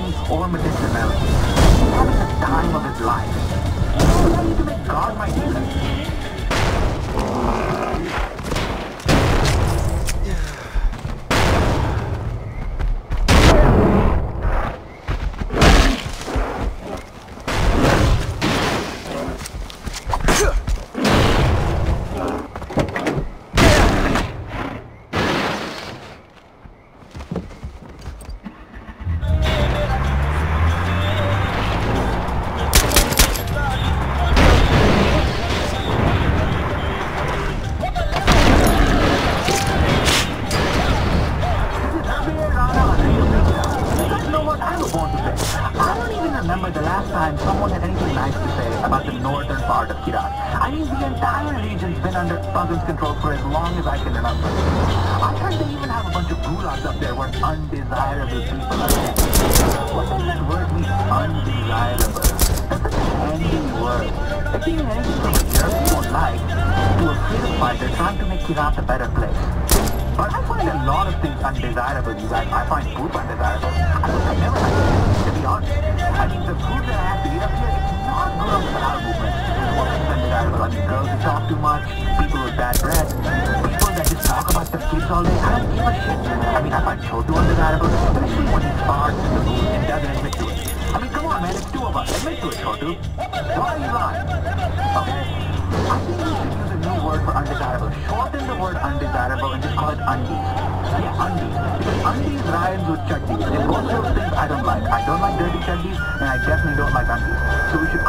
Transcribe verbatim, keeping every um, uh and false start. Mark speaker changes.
Speaker 1: or medicinal. He's having the time of his life. I need to make God my dealer. Remember the last time someone had anything nice to say about the northern part of Kyrat. I mean, the entire region's been under Puzzle's control for as long as I can remember. I heard they even have a bunch of gulags up there where undesirable people are kept. What does that word mean, undesirable? That's such a handy word. It's even anything from a jerk you don't like to a freedom fighter trying to make Kyrat a better place. But I find a lot of things undesirable, you guys. I find food undesirable. I think I never had it, to be honest. I mean, the food that I have to eat up here, it's not good on the halal movement. What is undesirable? I mean, girls who talk too much, people with bad breath, people that just talk about their kids all day. I don't give a shit. I mean, I find Chotu undesirable, especially when he farts in the booth and doesn't admit to it. I mean, come on, man, it's two of us. Admit to it, Chotu. Why are you lying? Okay? I think we should use a new word for undesirable. Shorten the word undesirable and just call it undies. Yeah, undies. Because undies rhymes with chutneys. And both of those things I don't like. I don't like dirty chutneys, and I definitely don't like undies. So we should